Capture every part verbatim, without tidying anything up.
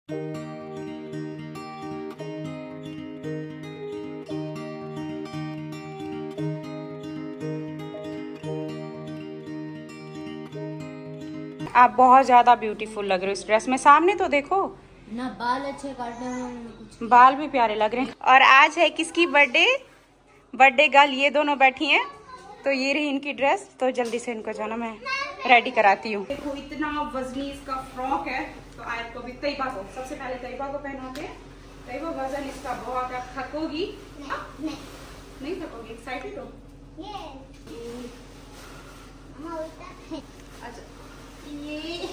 आप बहुत ज्यादा ब्यूटीफुल लग रहे हो इस ड्रेस में। सामने तो देखो ना, बाल अच्छे काटने हैं, बाल भी प्यारे लग रहे हैं। और आज है किसकी बर्थडे? बर्थडे गर्ल ये दोनों बैठी हैं, तो ये रही इनकी ड्रेस। तो जल्दी से इनको जो ना मैं रेडी कराती हूँ। देखो इतना वजनी इसका फ्रॉक है, तो आयत को भी तैयबा को सबसे पहले तैयबा को पहना के। तैयबा वजन इसका बहुत है, थकोगी नहीं, नहीं थकोगी, एक्साइटेड हो? अच्छा ये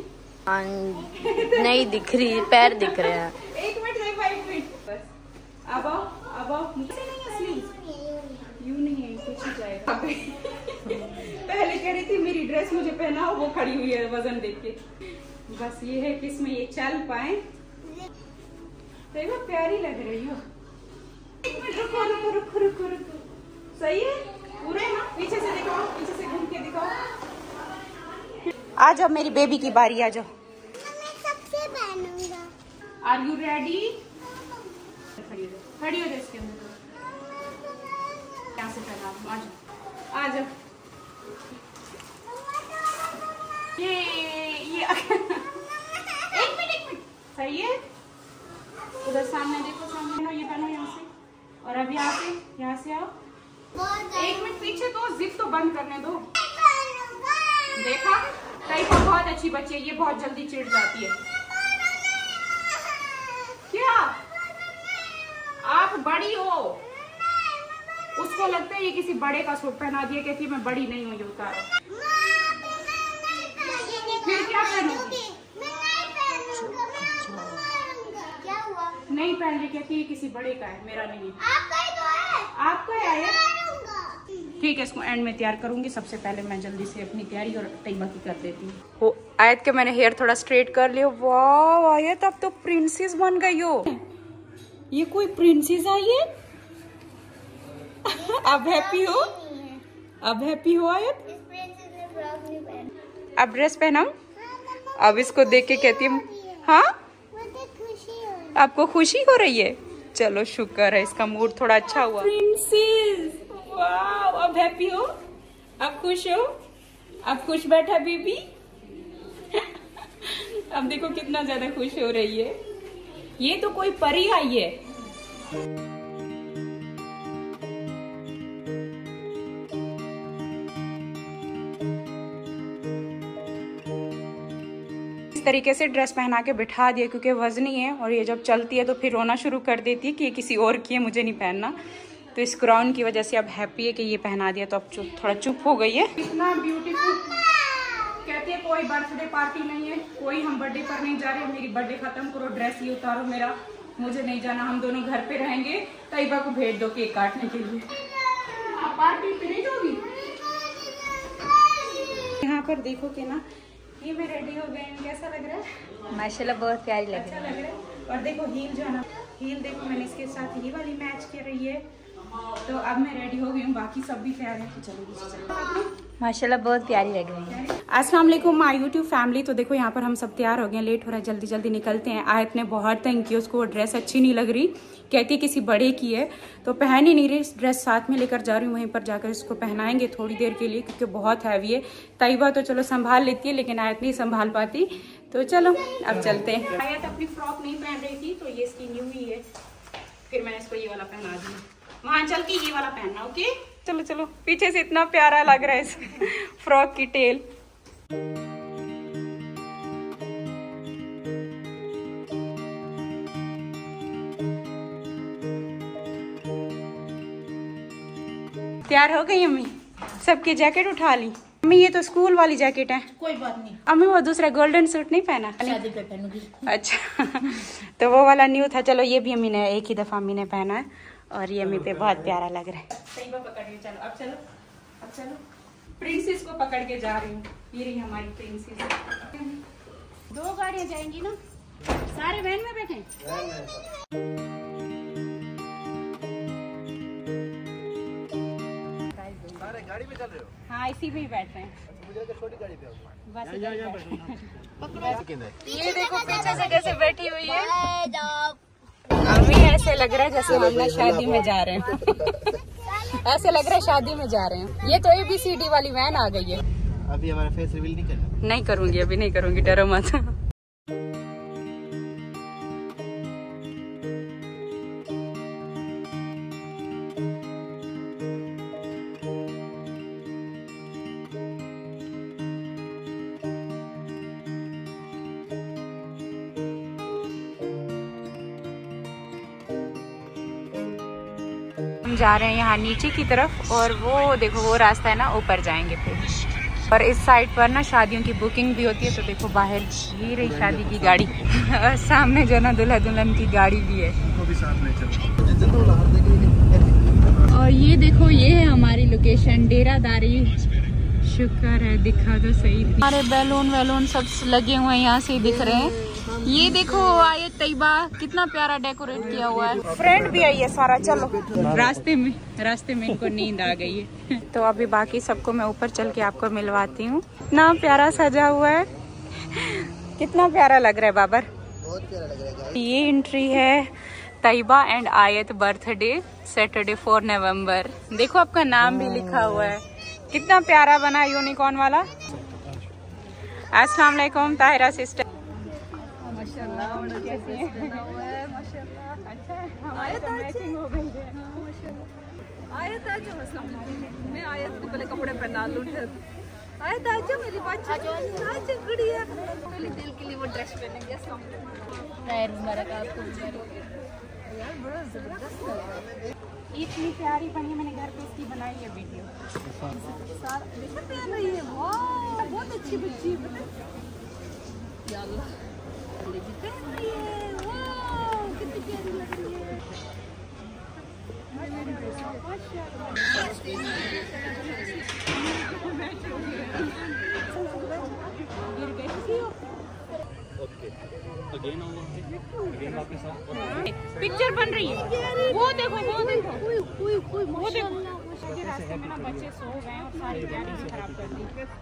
नहीं दिख रही, पैर दिख रहे हैं। एक मिनट तैयबा, एक मिनट बस। अब आओ, अब आओ। मुझे नहीं असली यूं नहीं है, कुछ ही जाएगा। पहले कह रही थी मेरी ड्रेस मुझे पहनाओ, वो खड़ी हुई है वजन देख के। बस ये है कि इसमें ये चल पाए। तो वो प्यारी लग रही हो। एक मिनट रुको रुको रुको रुको रुको, सही है पूरे ना? पीछे से दिखाओ, पीछे से घूम के दिखाओ। आ जाओ मेरी बेबी की बारी, आ जाओ। मैं सबसे पहनूंगा। Are you ready? खड़ी हो जाओ, खड़ी हो जाओ इसके अंदर। यहाँ से पहना, आ जाओ, आ जाओ। ये ये एक मिनट एक मिनट, सही है। उधर सामने देखो, सामने ये पहनो यहाँ से, और अब यहाँ से, यहाँ से आओ। एक मिनट पीछे तो जिप तो बंद करने दो। देखा, तैयबा बहुत अच्छी बच्ची है, ये बहुत जल्दी चिढ़ जाती है। क्या आप बड़ी हो? उसको लगता है ये किसी बड़े का सूट पहना दिया, कहती है मैं बड़ी नहीं हुई, उतारो। फिर क्या पहनोगी? क्या हुआ? नहीं पहन रही, कहती है किसी बड़े का है, मेरा नहीं है। आपका ही तो है। आपका है? ठीक है, इसको एंड में तैयार करूंगी। सबसे पहले मैं जल्दी से अपनी तैयारी और तैयबा की कर देती हूँ। आयत के मैंने हेयर थोड़ा स्ट्रेट कर लिया। वाह आयत, अब तो प्रिंसेस बन गई हो। ये कोई प्रिंसेस आई है? अब हैप्पी हो? अब हैप्पी हो आयत? इस प्रिंसेस ने फ्रॉक नहीं पहना। अब ड्रेस पहनाऊं? अब इसको देख के कहती हूँ हाँ, मुझे खुशी हो रही है। आपको खुशी हो रही है? चलो शुक्र है, इसका मूड थोड़ा अच्छा हुआ। प्रिंसेस, वाव, अब हैप्पी हो? अब खुश हो? अब खुश बैठा बेबी? अब देखो कितना ज्यादा खुश हो रही है। ये तो कोई परी आई है। इस तरीके से ड्रेस पहना के बिठा दिया, क्योंकि वजनी है और ये जब चलती है तो फिर रोना शुरू कर देती है कि ये किसी और की है, मुझे नहीं पहनना। तो इस क्राउन की वजह से अब हैप्पी है कि ये पहना दिया, तो अब चुप, थोड़ा चुप हो गई है। इतना ब्यूटीफुल, कहती है कोई बर्थडे पार्टी नहीं है, कोई हम बर्थडे पर नहीं जा रहे, मेरी बर्थडे खत्म करो, ड्रेस ही उतारो मेरा, मुझे नहीं जाना, हम दोनों घर पे रहेंगे। तैयबा को भेज दो केक काटने के लिए। आप पार्टी पे नहीं जाओगी? यहाँ पर देखो कि ना, ये मैं रेडी हो गई, कैसा लग रहा है? माशाल्लाह बहुत प्यारी लग अच्छा रही लग रहा है। और देखो हील जो है ना, हील देखो मैंने इसके साथ ये वाली मैच कर रही है। तो अब मैं रेडी हो गई हूँ, बाकी सब भी तैयार है। चलो माशाल्लाह बहुत प्यारी लग रही है। अस्सलाम वालेकुम माय यूट्यूब फैमिली। तो देखो यहाँ पर हम सब तैयार हो गए, लेट हो रहा है, जल्दी जल्दी निकलते हैं। आयत ने बहुत तंग किया, उसको वो ड्रेस अच्छी नहीं लग रही, कहती है किसी बड़े की है, तो पहन ही नहीं रही। ड्रेस साथ में लेकर जा रही हूँ, वहीं पर जाकर इसको पहनाएंगे थोड़ी देर के लिए, क्योंकि बहुत हैवी है। तैयबा तो चलो संभाल लेती है, लेकिन आयत नहीं संभाल पाती। तो चलो अब चलते हैं। आयत अपनी फ्रॉक नहीं पहन रही थी, तो ये इसकी न्यू ही है, फिर मैंने इसको ये वाला पहना दिया। वहां चल के ये वाला पहनना, ओके? चलो चलो, पीछे से इतना प्यारा लग रहा है इस फ्रॉक की टेल। तैयार हो गई अम्मी? सबकी जैकेट उठा ली? अम्मी ये तो स्कूल वाली जैकेट है। कोई बात नहीं अम्मी वो दूसरा गोल्डन सूट नहीं पहना? शादी पे पहनूंगी। अच्छा तो वो वाला न्यू था। चलो ये भी अम्मी ने एक ही दफा अम्मी ने पहना है, और ये अम्मी पे बहुत प्यारा लग रहा है। तैयबा पकड़ के चलो, अब चलो, अब चलो। प्रिंसेस को पकड़ के जा रही हूँ, ये रही हमारी प्रिंसेस। दो गाड़ियाँ जाएंगी ना, सारे वैन में बैठे? गाड़ी में चल रहे हो? हाँ इसी में ही बैठ रहे हैं। ये देखो पीछे से कैसे बैठी हुई है। अम्मी ऐसे लग रहा है जैसे हम ना शादी में जा रहे हैं। ऐसे लग रहा है शादी में जा रहे हैं। ये तो ए बी सी डी वाली वैन आ गई है। अभी हमारा फेस रिवील नहीं करना। नहीं करूंगी, अभी नहीं करूंगी, डरो मत। हम जा रहे हैं यहाँ नीचे की तरफ और वो देखो वो रास्ता है ना, ऊपर जाएंगे फिर। और इस साइड पर ना शादियों की बुकिंग भी होती है। तो देखो बाहर ये रही शादी की गाड़ी और सामने जो ना दुल्हा दुल्हन की गाड़ी भी है। वो भी साथ में चलो। और ये देखो ये है हमारी लोकेशन डेरादारी। शुक्र है दिखा दो सही। हमारे बैलून वैलून सब लगे हुए हैं, यहाँ से दिख रहे हैं। ये देखो आयत तैयबा कितना प्यारा डेकोरेट किया हुआ है। फ्रेंड भी आई है सारा। चलो रास्ते में रास्ते में इनको नींद आ गई है। तो अभी बाकी सबको मैं ऊपर चल के आपको मिलवाती हूँ। इतना प्यारा सजा हुआ है, कितना प्यारा लग रहा है बाबर। बहुत प्यारा लग रहा है। ये एंट्री है Tayyaba and Ayat birthday Saturday four November. देखो आपका नाम भी लिखा हुआ है, कितना प्यारा बना यूनिकॉर्न वाला। अस्सलाम वालेकुम ताहिरा सिस्टर। माशाल्लाह कैसी हैं? माशाल्लाह अच्छा है, हमारे तो मैचिंग हो गई है। आयत आजा, अस्सलाम वालेकुम। मैं आयत को पहले कपड़े पहना लूं। आयत आजा मेरी बच्ची, आजा गुड़िया। पहले दिल के लिए वो ड्रेस पहनेंगे। अस्सलाम वालेकुम। खैर मुबारक आपको। यार बड़ा जबरदस्त लग रहा है। इतनी प्यारी बनी, मैंने घर पे इसकी बनाई है वीडियो। सारा देखो पहन रही है। वाह बहुत अच्छी बच्ची है। पता या अल्लाह भी पहन रही है। वाह कितनी प्यारी लग रही है। पिक्चर बन रही है। वो देखो वो देखो वो देखो। रास्ते में ना बच्चे सो गए और सारी प्लानिंग खराब कर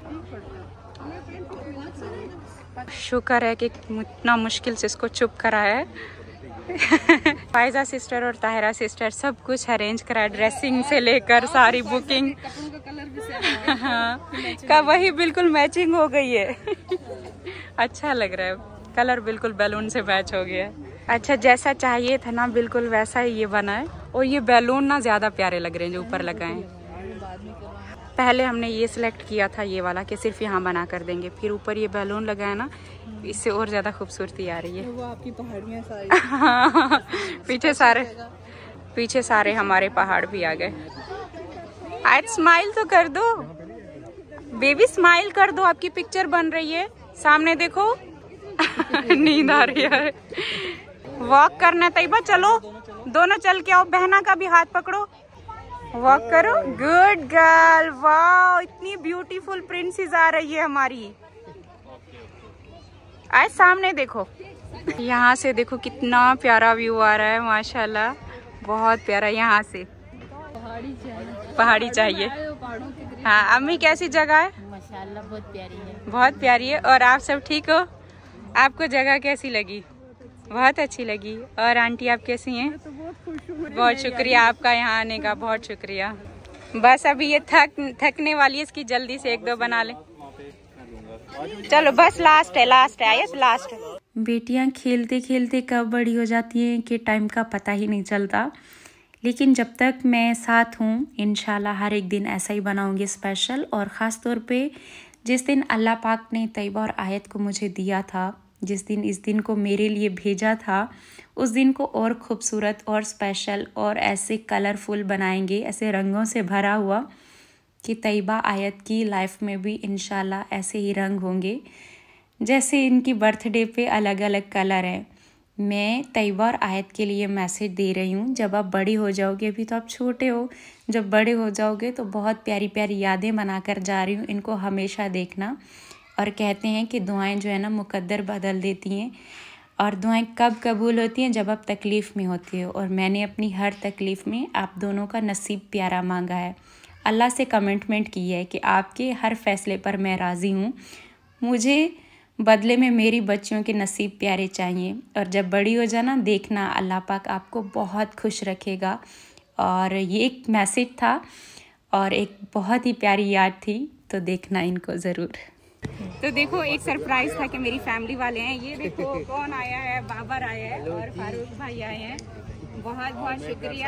दी। शुक्र है कि इतना मुश्किल से इसको चुप कराया है। फायजा सिस्टर और ताहिरा सिस्टर सब कुछ अरेंज करा, ड्रेसिंग से लेकर सारी बुकिंग। हाँ का वही बिल्कुल मैचिंग हो गई है। अच्छा लग रहा है, कलर बिल्कुल बैलून से मैच हो गया है। अच्छा जैसा चाहिए था ना बिल्कुल वैसा ही ये बना है। और ये बैलून ना ज्यादा प्यारे लग रहे हैं जो ऊपर लगाए हैं। पहले हमने ये सिलेक्ट किया था ये वाला कि सिर्फ यहाँ बना कर देंगे, फिर ऊपर ये बैलून लगाया ना, इससे और ज्यादा खूबसूरती आ रही है। वो आपकी पहाड़ियाँ सारी। हाँ, पीछे सारे पीछे सारे हमारे पहाड़ भी आ गए। आज स्माइल तो कर दो बेबी, स्माइल कर दो, आपकी पिक्चर बन रही है। सामने देखो। नींद आ रही है। वॉक करना तैयबा, चलो दोनों चल के आओ। बहना का भी हाथ पकड़ो, वॉक करो। Good girl. वाह इतनी ब्यूटीफुल प्रिंसेस आ रही है हमारी। आज सामने देखो, यहाँ से देखो कितना प्यारा व्यू आ रहा है। माशाल्लाह बहुत प्यारा। यहाँ से पहाड़ी चाहिए। पहाड़ी चाहिए। हाँ अम्मी कैसी जगह है? माशाल्लाह बहुत प्यारी है। बहुत प्यारी है। और आप सब ठीक हो? आपको जगह कैसी लगी? बहुत अच्छी लगी। और आंटी आप कैसी हैं? तो बहुत खुश हूँ। बहुत शुक्रिया आपका यहाँ आने का, बहुत शुक्रिया। बस अभी ये थक थकने वाली है, इसकी जल्दी से एक दो बना ले। चलो बस लास्ट है, लास्ट है आयत, लास्ट है। बेटियाँ खेलते खेलते कब बड़ी हो जाती हैं कि टाइम का पता ही नहीं चलता। लेकिन जब तक मैं साथ हूँ इंशाल्लाह हर एक दिन ऐसा ही बनाऊंगी स्पेशल। और ख़ास तौर पे जिस दिन अल्लाह पाक ने तैयबा और आयत को मुझे दिया था, जिस दिन इस दिन को मेरे लिए भेजा था, उस दिन को और ख़ूबसूरत और स्पेशल और ऐसे कलरफुल बनाएंगे, ऐसे रंगों से भरा हुआ कि तैयबा आयत की लाइफ में भी इंशाल्लाह ऐसे ही रंग होंगे जैसे इनकी बर्थडे पे अलग अलग कलर हैं। मैं तैयबा और आयत के लिए मैसेज दे रही हूँ, जब आप बड़ी हो जाओगे, अभी तो आप छोटे हो, जब बड़े हो जाओगे तो बहुत प्यारी प्यारी यादें बनाकर जा रही हूँ, इनको हमेशा देखना। और कहते हैं कि दुआएं जो है ना मुकद्दर बदल देती हैं। और दुआएं कब कबूल होती हैं? जब आप तकलीफ़ में होती हो। और मैंने अपनी हर तकलीफ़ में आप दोनों का नसीब प्यारा मांगा है। अल्लाह से कमिटमेंट की है कि आपके हर फैसले पर मैं राज़ी हूँ। मुझे बदले में मेरी बच्चियों के नसीब प्यारे चाहिए, और जब बड़ी हो जाना देखना अल्लाह पाक आपको बहुत खुश रखेगा। और ये एक मैसेज था और एक बहुत ही प्यारी याद थी, तो देखना इनको ज़रूर। तो देखो एक सरप्राइज था कि मेरी फैमिली वाले हैं। ये देखो कौन आया है, बाबर आया है और फारूक भाई आए हैं। बहुत बहुत शुक्रिया,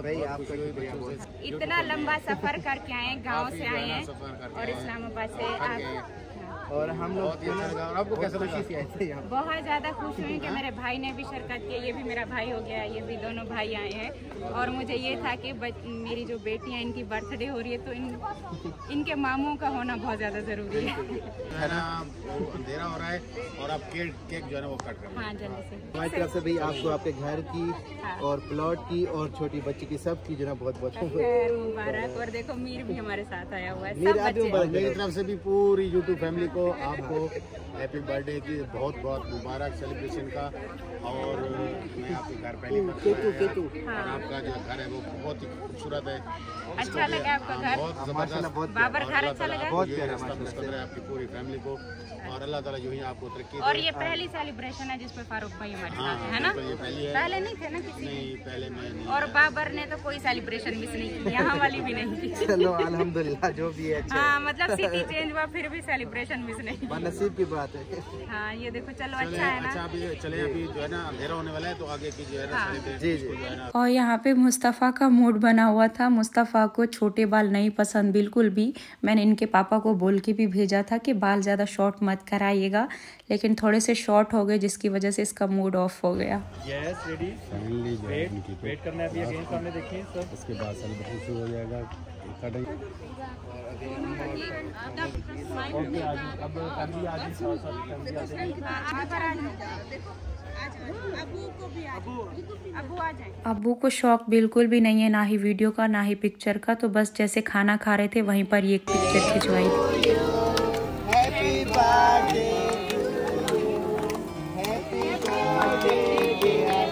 इतना लंबा सफर करके आए हैं, गांव से आए हैं और इस्लामाबाद से आप। और हम लोग आपको कैसा खुशी से आए थे यहाँ? बहुत ज़्यादा खुश हुई कि मेरे भाई ने भी शिरकत की। ये भी मेरा भाई हो गया, ये भी दोनों भाई आए हैं। और मुझे ये था कि मेरी जो बेटी है इनकी बर्थडे हो रही है, तो इन इनके मामों का होना बहुत ज़्यादा ज़रूरी है। है ना, अंधेरा हो रहा है और आप केक केक जो है ना वो कट कर। हाँ जल्दी से। हमारी तरफ से भाई आपको आपके घर की और प्लॉट की और छोटी बच्ची की सब की जो ना बहुत बहुत मुबारक। और देखो मीर भी हमारे साथ आया हुआ है, सब बच्चे। मेरी तरफ से भी पूरी यूट्यूब फैमिली को आपको हैप्पी बर्थडे की बहुत बहुत मुबारक सेलिब्रेशन का। और मैं आपके घर पहली बार और आपका जो घर है वो बहुत ही खूबसूरत है। अच्छा लगा आपका घर? बहुत जबरदस्त बाबर घर अच्छा लगा? बहुत प्यारा है आपकी पूरी फैमिली को, और अल्लाह ताला जो ही आपको तरक्की। और ये पहली सेलिब्रेशन है जिसमें फारूक भाई हमारे साथ है, है ना? ये पहली है, पहले नहीं थे ना किसी? नहीं पहले मैं नहीं। और बाबर ने तो कोई सेलिब्रेशन मिस नहीं की, यहाँ वाली भी नहीं की। चलो अल्हम्दुलिल्लाह, जो भी है अच्छा। हाँ मतलब सिटी चेंज हुआ फिर भी सेलिब्रेशन मिस नहीं की। नसीब की बात है। हाँ ये देखो, चलो अच्छा है ना। अच्छा अभी चले, अभी जो है ना अंधेरा होने वाला है, तो आगे की जो है ना जी जी। और यहाँ पे मुस्तफ़ा का मूड बना हुआ था। मुस्तफ़ा को छोटे बाल नहीं पसंद बिल्कुल भी। मैंने इनके पापा को बोल के भी भेजा था कि बाल ज़्यादा शॉर्ट मत कराइएगा, लेकिन थोड़े से शॉर्ट हो गए जिसकी वजह से इसका मूड ऑफ हो गया। यस रेडी, वेट वेट करना है अभी। अगेन सामने देखिए सर, उसके बाद सेलिब्रेशन शुरू हो जाएगा। कटिंग ओके, आज अब फैमिली आ गई, साथ साथ फैमिली आ गई। अब्बू को शौक बिल्कुल भी नहीं है, ना ही वीडियो का ना ही पिक्चर का। तो बस जैसे खाना खा रहे थे वहीं पर ये एक पिक्चर खिंचवाई। Happy birthday, happy birthday dear,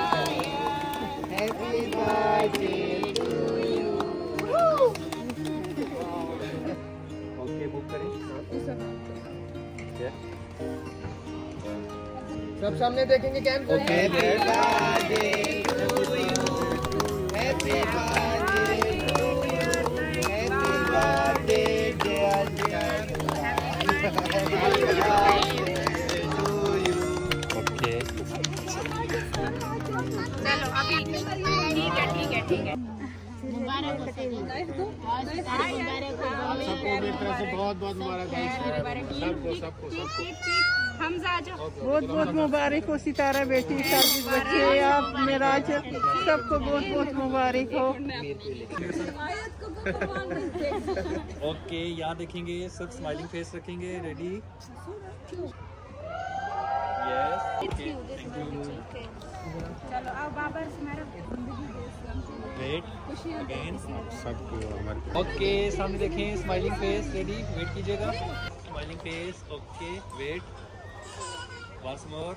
happy birthday to you. Okay book करें सब सामने देखेंगे camera. Okay happy birthday to you, happy birthday to you, happy birthday dear dear, happy birthday to you. Okay चलो अभी ठीक है ठीक है ठीक है। सबको मेरी तरफ से बहुत बहुत मुबारक। सबको सबको सबको हमजा आ जाओ। बहुत बहुत मुबारक हो सितारा बेटी, सारी बच्चे आप मेराज सबको बहुत बहुत मुबारक हो। ओके यहाँ देखेंगे, सब स्माइलिंग फेस रखेंगे। Ready, yes okay, thank you. चलो अब बाबर वेट अगेन सबको हमारे। ओके सामने देखें, स्माइलिंग फेस। रेडी, वेट कीजिएगा, smiling face. Okay wait, once more.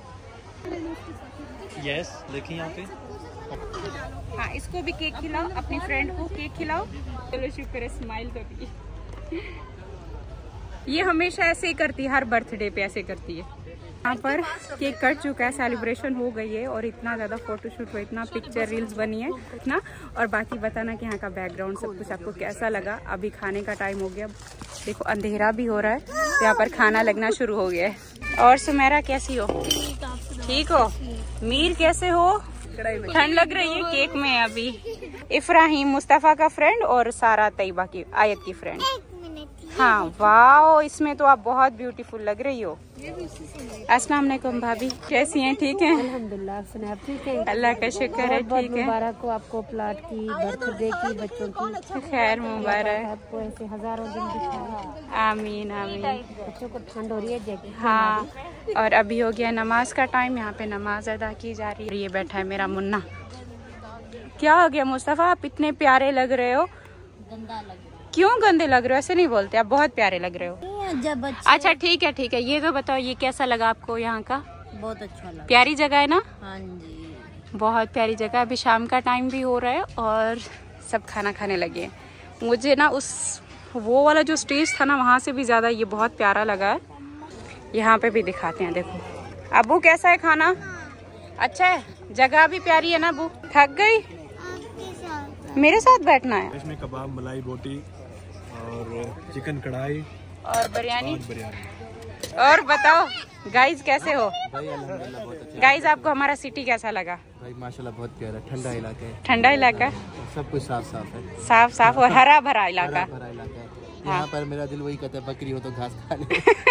Yes देखिए यहाँ पे। हाँ इसको भी केक खिलाओ, अपनी फ्रेंड को केक खिलाओ। चलो शुक्र है, स्माइल तो की। ये हमेशा ऐसे ही करती है, हर बर्थडे पे ऐसे करती है। यहाँ पर केक कट चुका है, सेलिब्रेशन हो गई है और इतना ज़्यादा फोटोशूट हुआ, इतना पिक्चर रील्स बनी है इतना। और बाकी बताना कि यहाँ का बैकग्राउंड सब कुछ आपको कैसा लगा। अभी खाने का टाइम हो गया, देखो अंधेरा भी हो रहा है, तो यहाँ पर खाना लगना शुरू हो गया है। और सुमेरा कैसी हो? ठीक हो? मीर कैसे हो? ठंड लग रही है केक में अभी। इफ्राहिम मुस्तफ़ा का फ्रेंड और सारा तैयबा की, आयत की फ्रेंड। हाँ वाह, इसमें तो आप बहुत ब्यूटीफुल लग रही हो। अस्सलाम वालेकुम भाभी, कैसी हैं? ठीक हैं अल्हम्दुलिल्लाह, आप ठीक है? अल्लाह का शुक्र है, ठीक है। मुबारक हो आपको प्लाट की, बर्थडे की, बच्चों की खैर मुबारक, आपको ऐसे हजारों दिन दिखाए। आमीन आमीन। बच्चों को ठंड हो रही है जैकेट। हाँ और अभी हो गया नमाज का टाइम, यहाँ पे नमाज अदा की जा रही है। ये बैठा है मेरा मुन्ना। क्या हो गया मुस्तफ़ा, आप इतने प्यारे लग रहे हो। गंदा लग रहा है। क्यों गंदे लग रहे हो? ऐसे नहीं बोलते, आप बहुत प्यारे लग रहे हो। जब बच्चे... अच्छा ठीक है ठीक है, ये तो बताओ ये कैसा लगा आपको यहाँ का? बहुत अच्छा लगा। प्यारी जगह है ना? हाँ जी बहुत प्यारी जगह। अभी शाम का टाइम भी हो रहा है और सब खाना खाने लगे हैं। मुझे ना उस वो वाला जो स्टेज था ना वहाँ से भी ज़्यादा ये बहुत प्यारा लगा है। यहाँ पे भी दिखाते हैं, देखो। अबू कैसा है खाना? अच्छा है, जगह भी प्यारी है ना अबू? थक गई? मेरे साथ बैठना है। इसमें कबाब, मलाई रोटी और चिकन कढ़ाई और बिरयानी। और बिरयानी। और बताओ गाइज कैसे हो? भाई अल्हम्दुलिल्लाह बहुत अच्छा। गाइज आपको हमारा सिटी कैसा लगा? भाई माशाल्लाह बहुत प्यारा, ठंडा इलाका है। ठंडा इलाका, सब कुछ साफ साफ है। साफ साफ और हरा भरा इलाका। हरा भरा इलाका है। यहाँ पर मेरा दिल वही कहता है बकरी हो तो घास खा ले।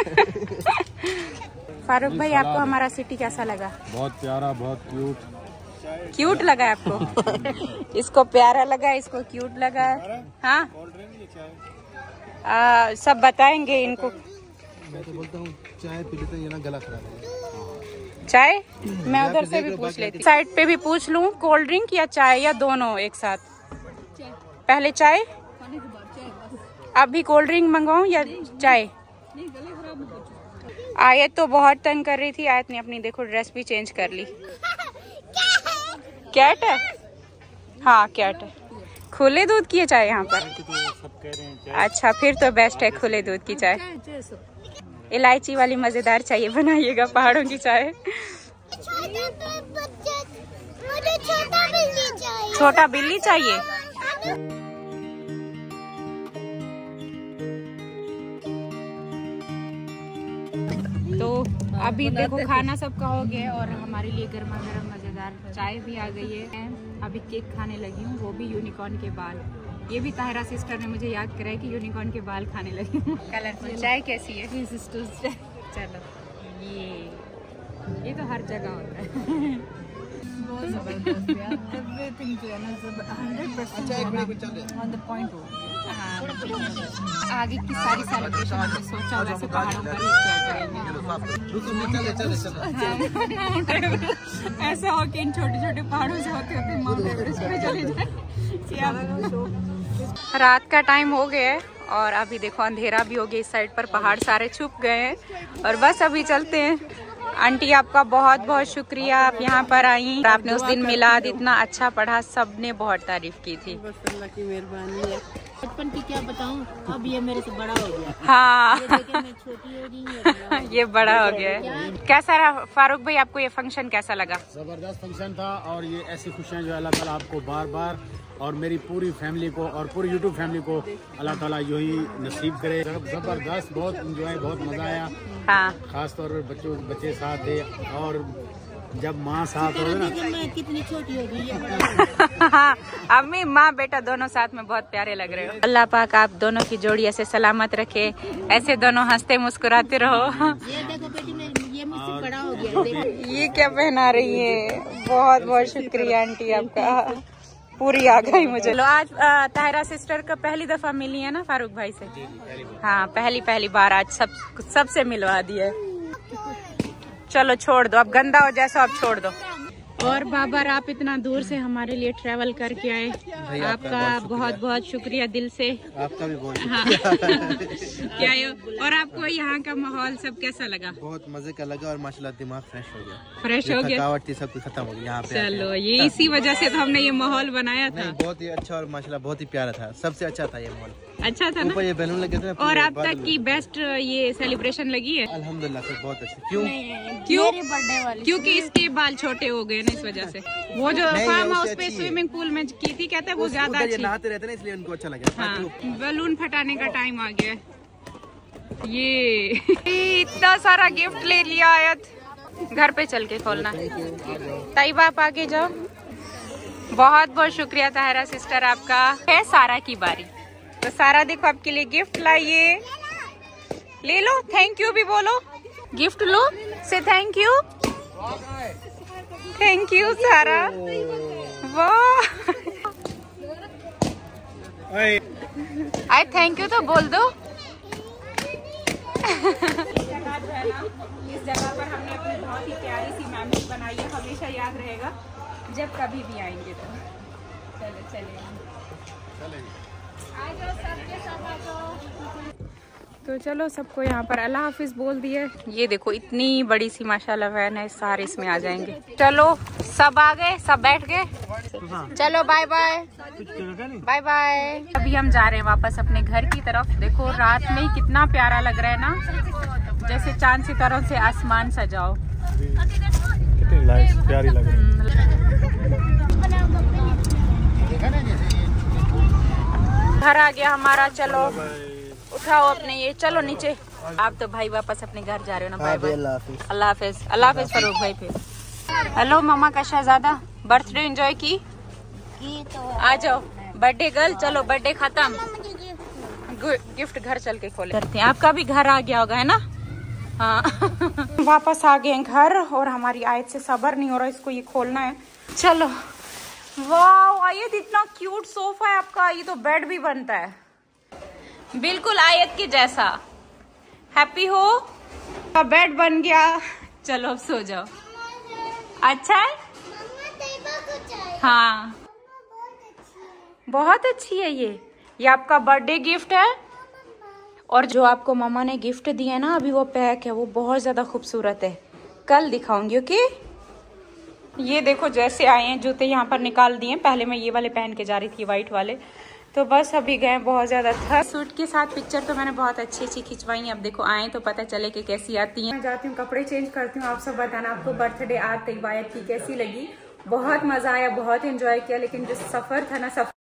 फारूक भाई आपको हमारा सिटी कैसा लगा? बहुत प्यारा, बहुत क्यूट। क्यूट लगा है आपको? इसको प्यारा लगा, इसको क्यूट लगा है। हाँ आ, सब बताएंगे इनको। मैं तो बोलता हूँ चाय पी लेते ये ना गला खराब है। चाय मैं उधर से भी पूछ लेती, साइड पे भी पूछ लूँ, कोल्ड ड्रिंक या चाय या दोनों एक साथ? पहले चाय, अभी कोल्ड ड्रिंक मंगवाऊँ या चाय? आयत तो बहुत तंग कर रही थी। आयत ने अपनी देखो ड्रेस भी चेंज कर ली। कैट है? हाँ कैट है। खुले दूध की चाय यहाँ पर? अच्छा फिर तो बेस्ट है खुले दूध की चाय। इलायची वाली मजेदार चाहिए बनाइएगा, पहाड़ों की चाय। छोटा बिल्ली चाहिए। तो अभी देखो खाना सबका हो गया और हमारे लिए गर्मा गर्म मजेदार चाय भी आ गई है। अभी केक खाने लगी हूँ, वो भी यूनिकॉर्न के बाल। ये भी ताहिरा सिस्टर ने मुझे याद कराया कि यूनिकॉर्न के बाल खाने लगी हूँ। कलरफुल चाय कैसी है? सिस्टर्स चलो ये ये तो हर जगह होता है। बहुत जबरदस्त यार, एवरीथिंग जो है ना hundred percent on the point हो। हाँ, आगे की सारी सेलिब्रेशन हमने सोचा वैसे पहाड़ों पर ही करेंगे। ऐसा हो कि इन छोटे छोटे पहाड़ों से होते होते माउंट एवरेस्ट पे चले जाए। रात का टाइम हो गया है और अभी देखो अंधेरा भी हो गया। इस साइड पर पहाड़ सारे छुप गए हैं और बस अभी चलते हैं। आंटी आपका बहुत बहुत शुक्रिया, आप यहाँ पर आई, आपने उस दिन मिलाद इतना अच्छा पढ़ा, सबने बहुत तारीफ की थी। बस अल्लाह की मेहरबानी है। बचपन की क्या बताऊं, अब ये मेरे से बड़ा हो गया। हाँ ये देखे मैं छोटी हो रही हूं, ये बड़ा हो गया है। कैसा रहा फारूक भाई, आपको ये फंक्शन कैसा लगा? जबरदस्त फंक्शन था और ये ऐसी खुशियाँ जो अल्लाह ताला आपको बार बार और मेरी पूरी फैमिली को और पूरी यूट्यूब फैमिली को अल्लाह ताला यू ही नसीब करे। जबरदस्त, बहुत इंजॉय, बहुत मजा आया। हाँ खास तौर पर बच्चों बच्चे साथ थे और जब माँ साथ हो ना, मैं कितनी छोटी हो गई है। हाँ अम्मी माँ बेटा दोनों साथ में बहुत प्यारे लग रहे हो। अल्लाह पाक आप दोनों की जोड़ी ऐसे सलामत रखे, ऐसे दोनों हंसते मुस्कुराते रहो। ये देखो बेटी, मैं ये मुझसे बड़ा हो गया। देखो ये क्या पहना रही है? बहुत बहुत शुक्रिया आंटी आपका, पूरी आ गई मुझे। लो आज ताहिरा सिस्टर का पहली दफा मिली है ना फारूक भाई से? हाँ पहली पहली बार आज सब सबसे मिलवा दिया। चलो छोड़ दो, अब गंदा हो जैसा अब छोड़ दो। और बाबर आप इतना दूर से हमारे लिए ट्रैवल करके आए, आपका बहुत बहुत शुक्रिया दिल से। आपका भी बहुत हाँ। क्या है? और आपको यहाँ का माहौल सब कैसा लगा? बहुत मजे का लगा और माशाल्लाह दिमाग फ्रेश हो गया। फ्रेश हो गया, थकावट थी सब कुछ खत्म हो गया यहाँ पे। चलो ये इसी वजह से तो हमने ये माहौल बनाया था। बहुत ही अच्छा और माशाल्लाह बहुत ही प्यारा था, सबसे अच्छा था ये माहौल। अच्छा था ना? ऊपर ये बैलून लगे थे और अब तक की बेस्ट ये सेलिब्रेशन लगी है अल्हम्दुलिल्लाह से, बहुत अच्छा। क्यों क्यों क्योंकि इसके बाल छोटे हो गए ना, इस वजह से। वो जो फार्म हाउस पे स्विमिंग पूल में की थी, कहते हैं वो ज्यादा अच्छी, नहाते रहते ना इसलिए उनको अच्छा लगा। हाँ, बैलून फटाने का टाइम आ गया। ये इतना सारा गिफ्ट ले लिया आयत, घर पे चल के खोलना। ताइबा आप आगे जाओ। बहुत बहुत शुक्रिया ताहिरा सिस्टर आपका। है सारा की बारी, तो सारा देखो आपके लिए गिफ्ट लाइए, ले लो। थैंक यू भी बोलो, गिफ्ट लो, से थैंक यू। थैंक यू सारा, वाह। आई थैंक यू तो बोल दो। इस जगह पर हमने अपनी बहुत ही प्यारी सी मेमोरी बनाई है, हमेशा याद रहेगा जब कभी भी आएंगे तो। चलो चलिए तो चलो सबको यहाँ पर अल्लाह हाफिज बोल दिए। ये देखो इतनी बड़ी सी माशाल्लाह वैन है, सारे इसमें आ जाएंगे। चलो सब आ गए, सब बैठ गए। चलो बाय बाय बाय बाय। अभी हम जा रहे हैं वापस अपने घर की तरफ। देखो रात में ही कितना प्यारा लग रहा है ना, जैसे चांद सितारों से आसमान सजाओ। कितनी लाइट्स प्यारी लग रही है। घर आ गया हमारा, चलो उठाओ अपने ये, चलो नीचे। आप तो भाई वापस अपने घर जा रहे हो ना। बाय बाय, अल्लाह हाफिज। अल्लाह हाफिज फरूक भाई। फिर हेलो मामा का शहजादा, बर्थडे एंजॉय की? आ जाओ बर्थडे गर्ल। चलो बर्थडे खत्म, गिफ्ट घर चल के खोले करते हैं। आपका भी घर आ गया होगा है ना? हाँ। वापस आ गए घर और हमारी आयत से सब्र नहीं हो रहा, इसको ये खोलना है। चलो वाह आयत, इतना क्यूट सोफा है आपका। ये तो बेड भी बनता है बिल्कुल आयत के जैसा। हैप्पी हो? बेड बन गया। चलो अब सो जाओ। अच्छा है? हाँ बहुत अच्छी है ये ये आपका बर्थडे गिफ्ट है। और जो आपको मम्मा ने गिफ्ट दिया है ना अभी वो पैक है, वो बहुत ज्यादा खूबसूरत है। कल दिखाऊंगी ओके। ये देखो जैसे आए हैं जूते यहाँ पर निकाल दिए। पहले मैं ये वाले पहन के जा रही थी, वाइट वाले। तो बस अभी गए, बहुत ज्यादा था। सूट के साथ पिक्चर तो मैंने बहुत अच्छी अच्छी खिंचवाई है। अब देखो आए तो पता चले कि कैसी आती है। मैं जाती हूँ कपड़े चेंज करती हूँ। आप सब बताना आपको बर्थडे आज तक वायद की कैसी लगी। बहुत मजा आया, बहुत एंजॉय किया। लेकिन जो सफर था ना, सफर